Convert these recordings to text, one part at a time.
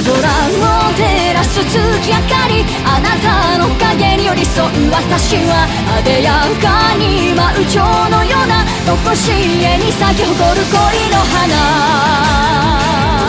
空を照らす月明かり、あなたの影に寄り添う私はあでやかに舞う蝶のようなとこしえに咲き誇る恋の花。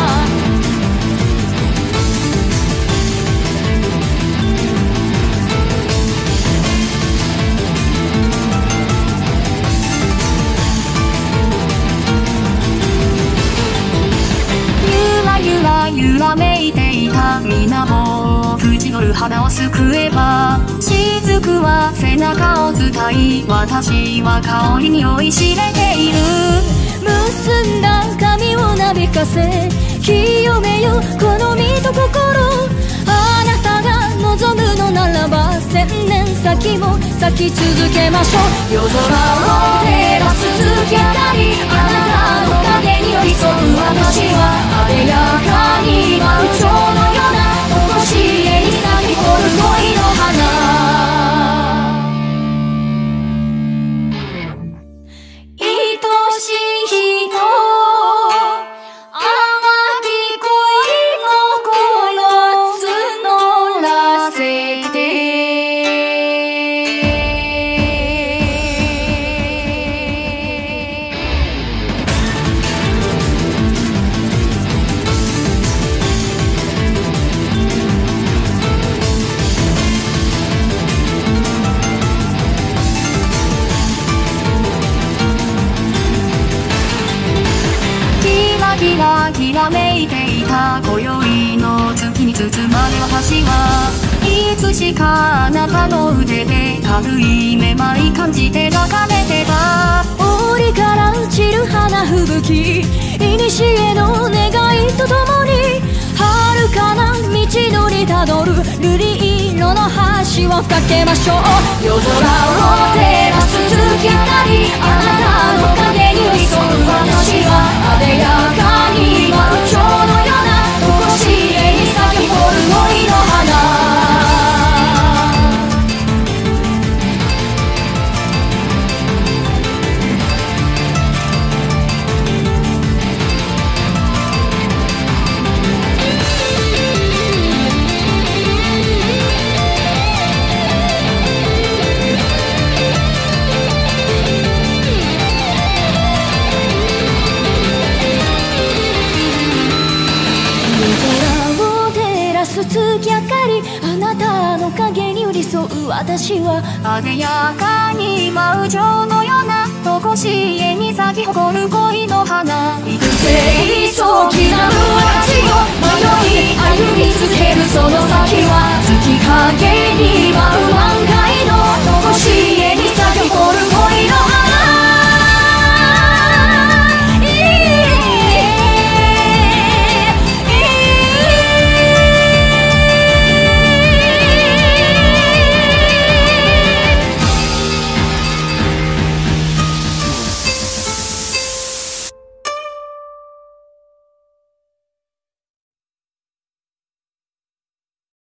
揺らめいていた水面、縁取る肌をすくえば雫は背中を伝い、私は香りに酔いしれている。結んだ髪をなびかせ清めよこの身と心、あなたが望むのならば千年先も咲き続けましょう。夜空を照らす月明かり、あなたの影に寄り添う私はあでやかに舞う蝶のようなとこしえに咲き誇る恋の花。愛しい人、淡き恋心募らせて。きらめいていた今宵の月に包まれ私はいつしかあなたの腕で軽いめまい感じて抱かれてた。檻から落ちる花吹雪、古の願いとともに遥かな道のりたどる瑠璃色の橋を架けましょう。夜空を照らす月明かり、あなたの影に寄り添う私はあでやかに舞う蝶のようなとこしえに咲き誇る恋の花。月明かり、あなたの影に寄り添う私はあでやかに舞う蝶のようなとこしえに咲き誇る恋の花。